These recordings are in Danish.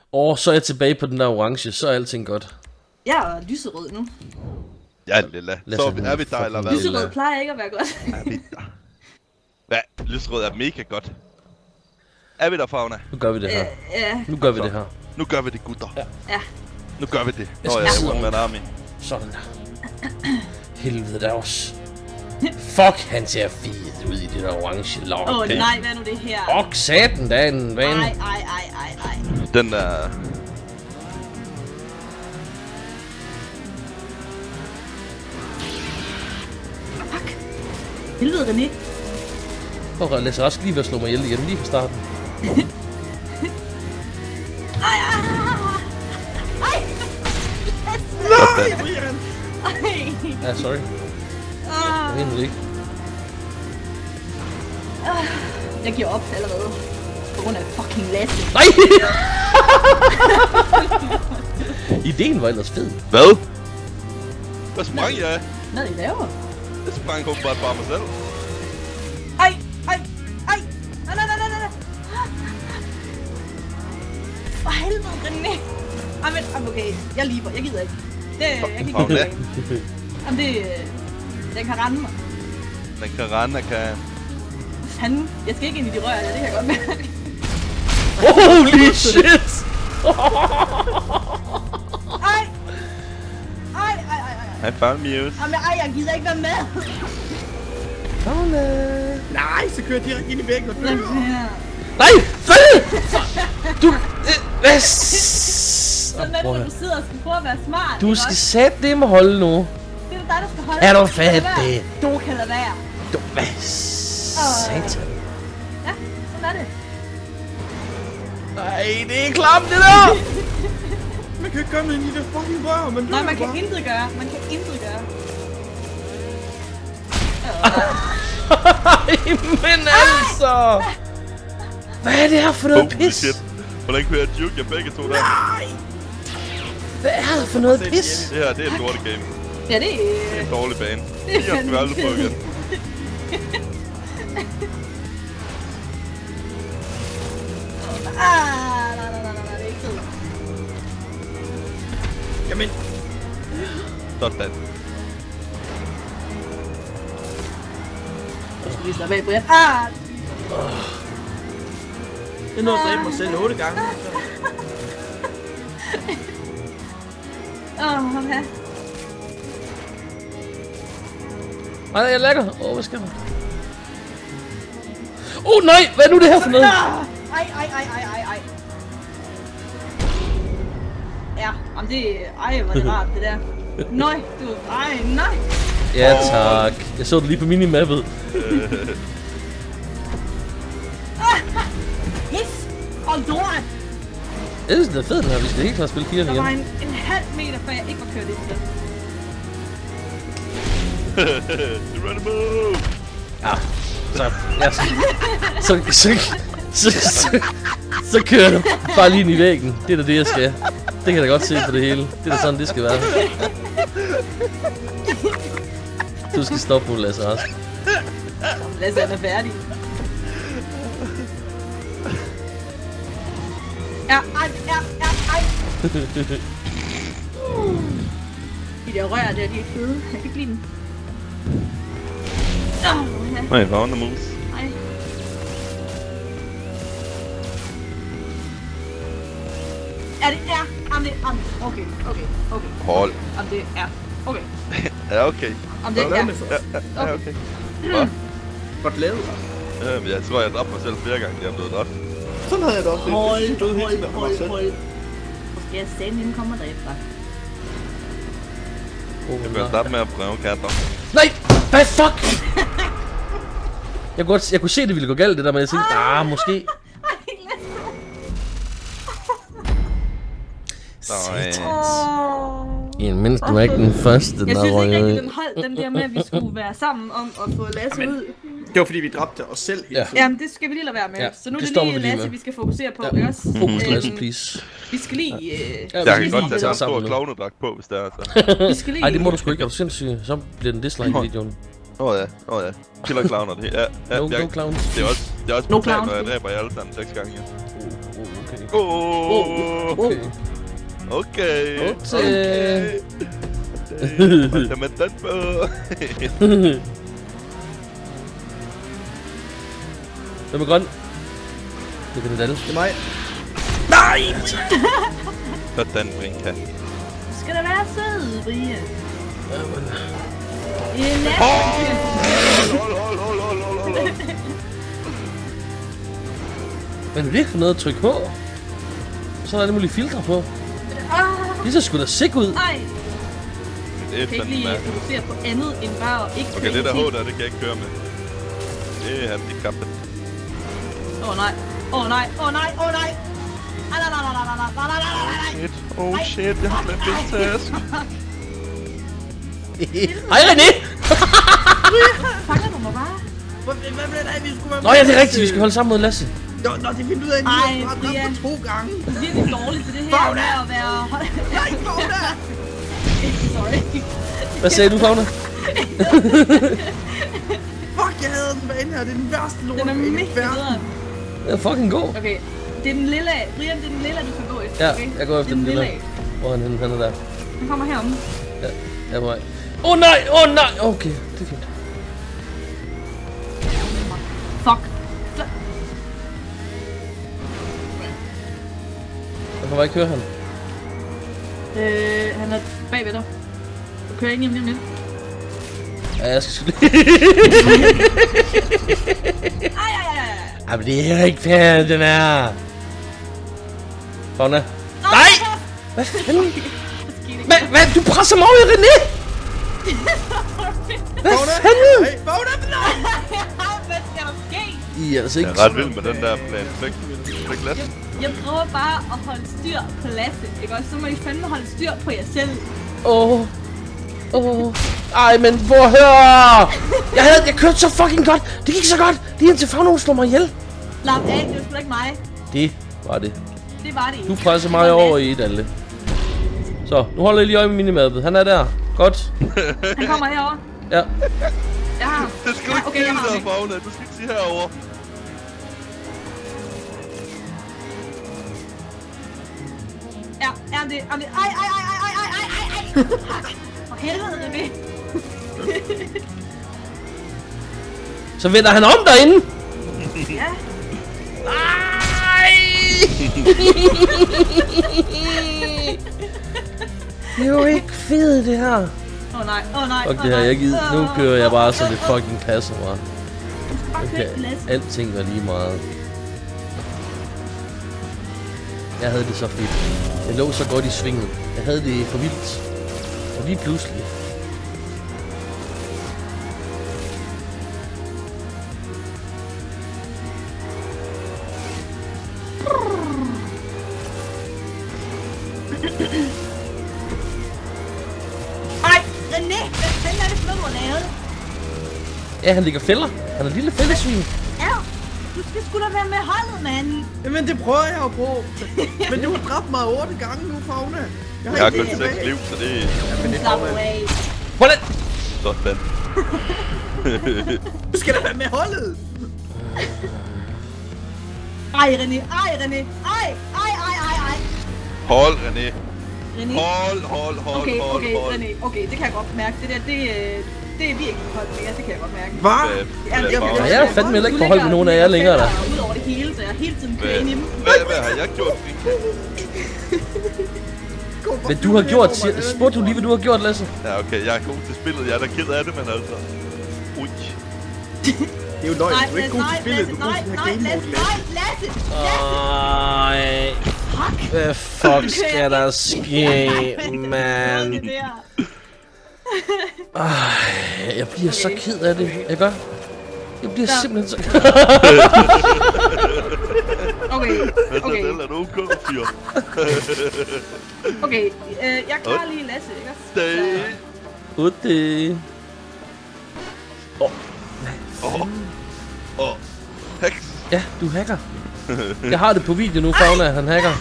Så er jeg tilbage på den der orange, så er alting godt. Jeg er lyserød nu. Ja, lilla. Så er vi der, eller hvad? Lyserød plejer ikke at være godt. Er vi der? Ja, lyserød er mega godt. Er vi der, Fauna? Nu gør vi det her. Ja. Nu gør vi det her. Nu gør vi det, gutter. Ja. Nu gør vi det. Jeg skal sidde med en army. Sådan der. Helvede der også. Fuck, han ser fed ud i det der orange lort. Nej, hvad er nu det her? Fuck, satan, der er en vane. Ej. Den der... Fuck. Helvede, René. Og Lasse Rask lige ved at slå mig ihjel igen, lige fra starten. Ej. Ja, sorry. Jeg ved det ikke. Jeg giver op allerede. På grund af fucking Lasse. Nej! Ideen var ellers fed. Hvad? Hvad sprang jeg? Hvad I laver? Jeg sprang åbenbart bare mig selv. Ej. Nej. For helvede, René. Ej, men okay. Jeg liber. Jeg gider ikke. Jeg kan ikke lide det. Jamen den kan rende mig. Den kan rende, kan... Fanden. Jeg skal ikke ind i de rør, det kan jeg godt mærke. Holy shit! Ej. I found Muse. Jamen, jeg gider ikke være med. Nej, så kører jeg direkte ind i væggen og dør. Nej! Fælde! Du... Hvad? Sådan er det, når du sidder og skal prøve at være smart. Du skal sætte det med holde nu. Det er dig, der skal holde. Er du fattig? Du kan lade være. Du... Hvad? Satan. Ja, sådan er det. Nej, det er klamt det der! Man kan ikke gøre noget ind i det fucking rør, men Nej, man kan intet gøre. Men altså! Hvad er det her for noget pis? Shit. Hvordan kunne jeg juke jer begge to der? Nej! Hvad er det for noget pis? Det her, det er et lorte game. Ja, det Det er en dårlig bane. Det har vi aldrig prøvet igen. Nej, det er ikke fedt. Jamen... Sådan. Jeg skal lige slappe af, Brian. Jeg nåede at dræbe mig selv 8 gange. Okay. Nej, jeg lækker. Hvad skal man? Nej! Hvad er nu det her for noget? Ej. Ja, jamen det... Ej, hvor er det rart, det der. Nej. Ja, tak. Jeg så det lige på minimappet. Yes! Og lort! Jeg synes, det er fedt, den her. Vi skal helt klart spille 4'eren igen. Der var en halv meter, før jeg ikke var kørt ind til den. You ready to move? Ja. Så kører du bare lige ind i væggen. Det er da det, jeg skal. Det kan jeg da godt se på det hele. Det er da sådan, det skal være. Du skal stoppe nu, Lasse Rask. Lasse, han er færdig. Ja. De der rør der, de er fede. Jeg kan ikke lide dem. Nej, found the moves. Ej. Er det er? Jamen det er. Okay. Hold. Jamen det er. Okay. Ja, okay. Jamen det er. Ja, okay. Hvad? Godt lavet. Jeg tror, jeg dræbte mig selv flere gange, jeg er blevet dræbt. Sådan havde jeg det også. Hold. Hvor skal jeg stande, inden kommer der efter? Jeg bliver dræbt med at prøve katter. Nej! Hvad fuck? Jeg kunne se, det ville gå galt, det der, men jeg tænkte, måske. Mindst du var ikke den første, der jeg synes ikke røg. rigtig, den holdt den der med, at vi skulle være sammen om at få Lasse ud. Det var fordi, vi dræbte os selv hele tiden. Jamen, det skal vi lige lade være med. Ja, så nu er det det stopper lige vi lige Lasse, med. vi skal fokusere på. Ja. Også. Fokus, Lasse, please. Vi skal lige... Jeg kan godt tage en stor klovnedragt på, hvis det er så. Vi skal lige... Ej, det må du sgu ikke. Er du sindssyg? Så bliver den dislike-videoen. Ja. Killer clowner det. Ja, No clowns. Det er også No brutalt, clowns. når jeg dræber jer alle sammen 6 gange. Okay. Okay. Okay. Hvad kan man den på? Hvem er grøn? Det kan det alle. Det er mig. Nej! Sådan, Brinka. Skal der være sød, Brian? Jamen. Hold. Men det er ikke for noget at trykke på. Så er der alle mulige filtre på. Det ser sgu da sick ud. Nej. Det er Jeg kan ikke lige fokusere på andet end bare at ikke okay, det der H der, det kan jeg ikke køre med. Det er handicappet. Åh nej. Nej. Oh shit, jeg har glemt min taske. Hej René! Fanger du mig bare? Hvad blev det af, vi skulle være Nå ja, det er rigtigt, vi skal holde sammen mod Lasse. Nå, det finder ud af, at Ej, vi har Brian. dræbt 2 gange. Du er virkelig dårlig til det her Fauna! med at være... Nej, Fauna! Sorry. Hvad sagde du, Fauna? Fuck, jeg havde den bane her. Det er den værste lort. Den er i mega verden. bedre. Den er fucking god. Okay, det er den lille af. Brian, det er den lille af, du skal gå efter. Ja, okay? jeg går efter den lille. af. Hvor er han henne? Han er der. Han kommer herom. Ja, jeg er på vej. Åh nej! Okay, det er fint. Fuck. Jeg kan bare ikke høre ham. Han er bagved dig. Du kører ind hjem lidt. Ja, jeg skal sgu Ej. Ej, men det er ikke fair, den er. Fauna. Nej! Hvad fanden? Hvad? Du presser mig over i René! Hvad fanden? Nej, Fauna, nej! Hvad skal der ske? I er altså ikke... Jeg er ret vild med den der plan. Flæk Lasse. Jeg prøver bare at holde styr på Lasse, ikke også? Så må I fandme holde styr på jer selv. Ej, men hvor hør! Jeg kørte så fucking godt! Det gik så godt! Lige indtil Fauna slår mig ihjel. Lap af, det var sgu da ikke mig. Det var det. Det var det ikke. Du presser mig over i et alle. Så, nu holder jeg lige øje med minimappet. Han er der. Godt. Han kommer herover. Ja. Jeg har. Det skal du ikke Okay, jeg har sige ham. der, Fauna. Du skal ikke sige herovre. Ja, det. Ej. For helvede, René. Så vender han om derinde. Ja. Nej! Det er jo ikke fedt, det her. Åh nej. Okay, det har jeg givet. Nu kører jeg bare, så det fucking passer mig. Bare kør Okay, Lasse. alting var lige meget. Jeg havde det så fedt. Jeg lå så godt i svinget. Jeg havde det for vildt. Og lige pludselig. Ej, René, hvad fanden er det for noget, du har lavet? Ja, han ligger fælder. Han er lille fællesvin. Ja, du skal sgu da være med holdet, mand. Jamen, det prøver jeg jo på. Men du har dræbt mig 8 gange nu, Fauna. Jeg har ikke kun det 6 tilbage. liv, så det er Men det Slap kommer af. Hvordan? sådan. Du skal da være med holdet. Ej, René. Ej. Hold, René. René. Hold. Okay, René. Okay, det kan jeg godt mærke. Det der, det er virkelig koldt mere. Det kan jeg godt mærke. Hvad? Ja, jeg er fandme heller ikke på hold med nogen af jer længere der. Ud over det hele, så jeg hele tiden kører ind i dem. Hvad har jeg gjort? Men du har gjort... Spurgte du lige, hvad du har gjort, Lasse? Ja, okay, jeg er god til spillet. Jeg er da ked af det, men altså... Ui. Det er jo løgn. Du er ikke god til spillet. Du er god til at have game mode, Lasse. Ej. Hvad fuck skal der ske, man? Jeg bliver så ked af det. Jeg gør. Jeg bliver simpelthen så... Okay. Hvad er du okay, fyr? Okay, jeg klarer lige Lasse, ikke også? Stay. Ude. Hex. Ja, du hacker. Jeg har det på video nu, Fauna, han hacker.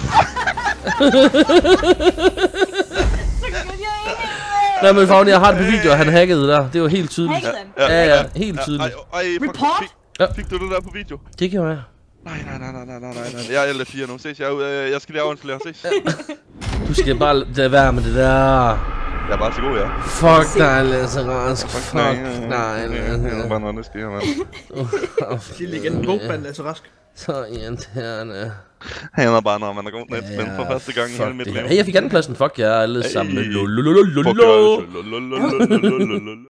Nej, men Fauna, jeg har det på video, og han hackede der. Det var helt tydeligt. Hackede han? Ja, helt tydeligt. Ej, Report? Fik du det der på video? Det gjorde jeg. Nej. Jeg er L4 nu. Ses, jeg skal lige afindflere. Ses. Du skal bare lade være med det der. Jeg er bare så god, ja. Fuck dig, Lasse Rask. Fuck dig, Bare noget, det sker, mand. Sig lige igen på, mand, Lasse Rask. Så irriterende. Han er bare, når man er god net, men for første gang i hele mit liv. Hey, jeg fik andenpladsen. Fuck jer alle sammen. Fuck jer alle.